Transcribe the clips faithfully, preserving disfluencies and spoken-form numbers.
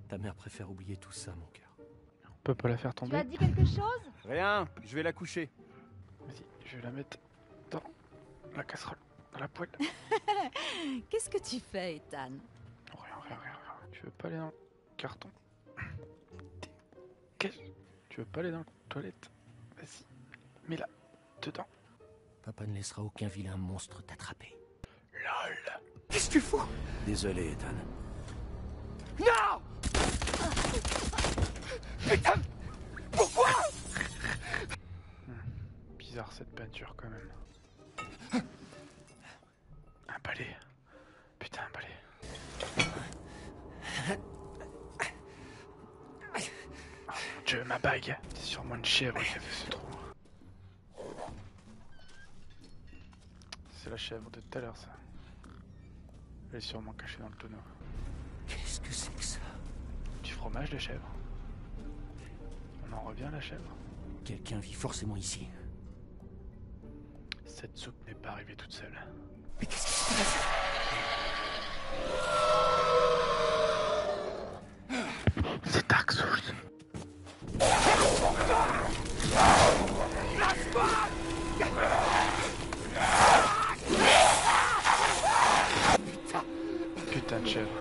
Ta mère préfère oublier tout ça, mon cœur. On peut pas la faire Tu tomber. as dit quelque chose? Rien, je vais la coucher. Vas-y, je vais la mettre dans la casserole, dans la poêle. Qu'est-ce que tu fais, Ethan? Oh, rien, rien, rien, rien. Tu veux pas aller dans le carton? Qu'est-ce? Tu veux pas aller dans la toilette? Vas-y, mets-la dedans. Papa ne laissera aucun vilain monstre t'attraper. LOL. Qu'est-ce que tu fous? Désolé, Ethan. Non! Putain! Pourquoi? hmm. Bizarre cette peinture quand même. Un balai. Putain, un balai. Oh mon Dieu, ma bague. C'est sûrement une chèvre qui a fait ce trou. C'est la chèvre de tout à l'heure, ça. Elle est sûrement cachée dans le tonneau. Qu'est-ce que c'est que ça? Du fromage de chèvre. On en revient à la chèvre. Quelqu'un vit forcément ici. Cette soupe n'est pas arrivée toute seule. Mais qu'est-ce qui se passe? C'est Dark Souls. Putain de chèvre.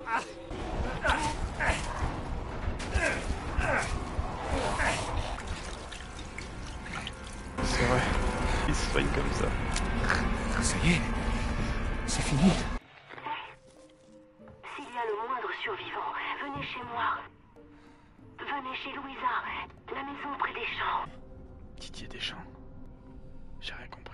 C'est vrai, il se soigne comme ça. Ça y est, c'est fini. S'il y a le moindre survivant, venez chez moi. Venez chez Louisa, la maison près des champs. Didier Deschamps. J'ai rien compris.